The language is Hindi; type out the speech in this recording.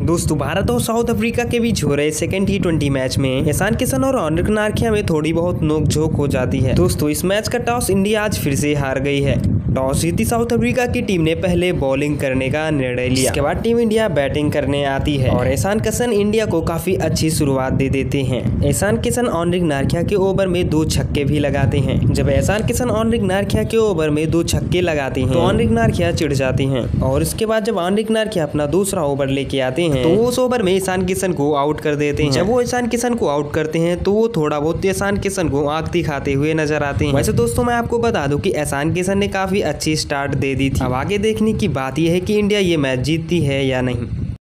दोस्तों भारत और साउथ अफ्रीका के बीच हो रहे सेकंड T20 मैच में ईशान किशन और अनिल नारखिया में थोड़ी बहुत नोकझोंक हो जाती है। दोस्तों इस मैच का टॉस इंडिया आज फिर से हार गई है। टॉस जीती साउथ अफ्रीका की टीम ने पहले बॉलिंग करने का निर्णय लिया। इसके बाद टीम इंडिया बैटिंग करने आती है और ईशान किशन इंडिया को काफी अच्छी शुरुआत दे देते हैं। ईशान किशन अनिल नारखिया के ओवर में 2 छक्के भी लगाते हैं। जब ईशान किशन अनिल नारखिया के ओवर में 2 छक्के लगाते हैं तो अनिल नारखिया चिढ़ जाते हैं और उसके बाद जब अनिल नारखिया अपना दूसरा ओवर लेके आते हैं तो उस ओवर में ईशान किशन को आउट कर देते हैं। जब वो ईशान किशन को आउट करते हैं तो वो थोड़ा बहुत ईशान किशन को आंख दिखाते हुए नजर आते हैं। वैसे दोस्तों मैं आपको बता दूं कि ईशान किशन ने काफी अच्छी स्टार्ट दे दी थी। अब आगे देखने की बात यह है कि इंडिया ये मैच जीतती है या नहीं।